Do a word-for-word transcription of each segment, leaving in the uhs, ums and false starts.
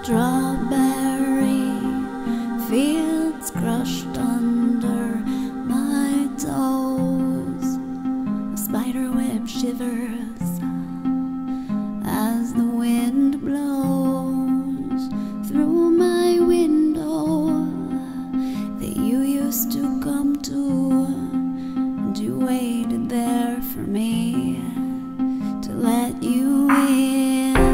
strawberry fields crushed under my toes. A spider web shivers as the wind blows through my window that you used to come to, and you waited there for me to let you in.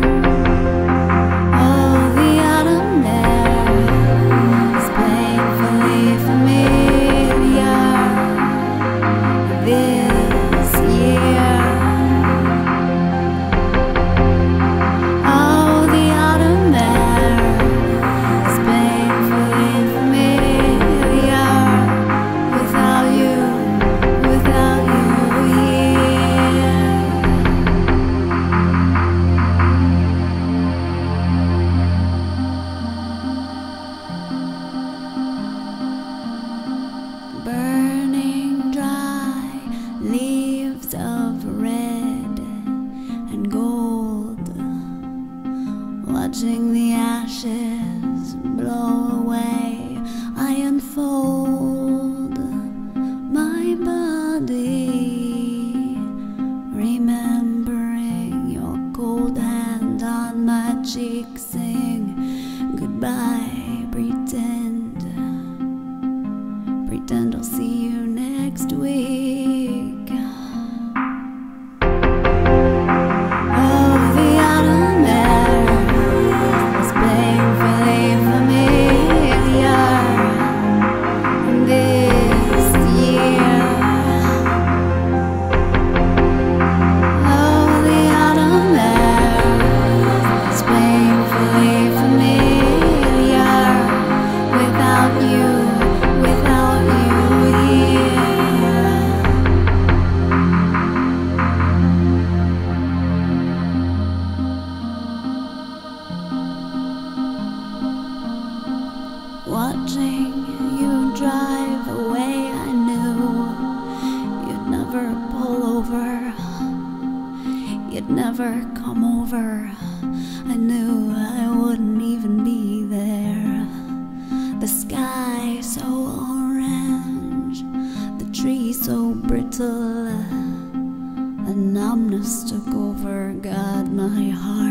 Burning dry leaves of red and gold, watching the ashes blow away, I unfold my body, remembering your cold hand on my cheek. Sing goodbye, pretend Pretend I'll see you next week. Oh, the autumn air is painfully familiar this year. Oh, the autumn air is painfully familiar without you. Watching you drive away, I knew you'd never pull over, you'd never come over. I knew I wouldn't even be there. The sky so orange, the tree so brittle, a numbness took over. God, my heart